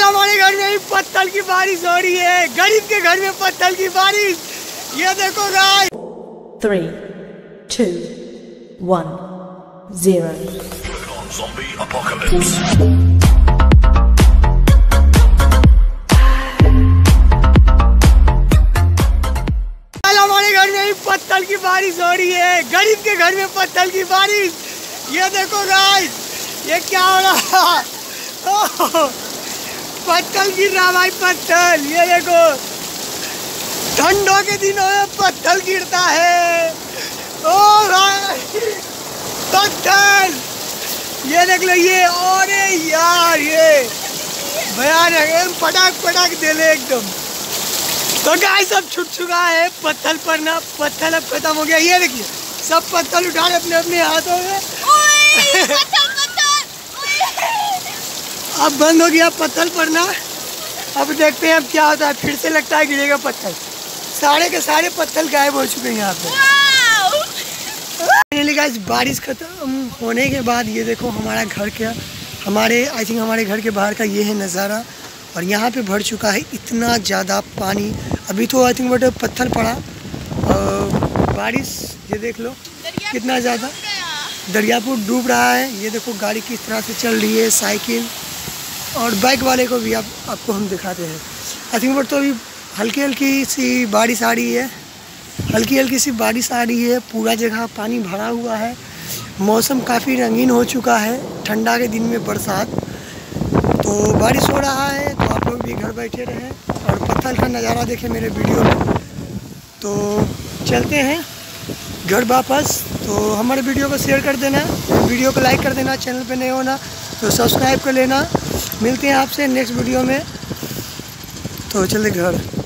कल हमारे घर में ही पत्थर की बारिश हो रही है। गरीब के घर में पत्थर की बारिश। ये देखो गाइस। 3, 2, 1, 0. Zombie apocalypse. हमारे घर में ही पत्थर की बारिश हो रही है। गरीब के घर में पत्थर की बारिश। ये देखो गाइस, ये क्या हो रहा है? पत्थर गिर रहा भाई, पत्थर। ये देखो, ठंडों के दिनों में पत्थर गिरता है। ओ भाई, पत्थर। ये देख लो, ये और यार ये भयानक है। पटाख पटाख दे ले एकदम। तो गाइस सब छुट चुका है पत्थर पर ना। पत्थर अब खत्म हो गया। ये देखिए, सब पत्थर उठा रहे अपने अपने हाथों में। अब बंद हो गया पत्थर पड़ना। अब देखते हैं अब क्या होता है। फिर से लगता है गिरेगा पत्थर। सारे के सारे पत्थर गायब हो चुके हैं यहाँ पे। फाइनली गाइस बारिश खत्म होने के बाद ये देखो हमारा घर क्या, हमारे आई थिंक हमारे घर के बाहर का ये है नज़ारा। और यहाँ पे भर चुका है इतना ज़्यादा पानी। अभी तो आई थिंक बट पत्थर पड़ा और बारिश ये देख लो कितना ज़्यादा दरियापुर डूब रहा है। ये देखो गाड़ी किस तरह से चल रही है, साइकिल और बाइक वाले को भी आपको हम दिखाते हैं। आई थिंक बट तो अभी हल्की हल्की सी बारिश आ रही है। हल्की हल्की सी बारिश आ रही है। पूरा जगह पानी भरा हुआ है। मौसम काफ़ी रंगीन हो चुका है। ठंडा के दिन में बरसात, तो बारिश हो रहा है। तो आप लोग भी घर बैठे रहें और पत्थर का नज़ारा देखें मेरे वीडियो में। तो चलते हैं घर वापस। तो हमारे वीडियो को शेयर कर देना, वीडियो को लाइक कर देना, चैनल पे नए होना तो सब्सक्राइब कर लेना। मिलते हैं आपसे नेक्स्ट वीडियो में। तो चले घर।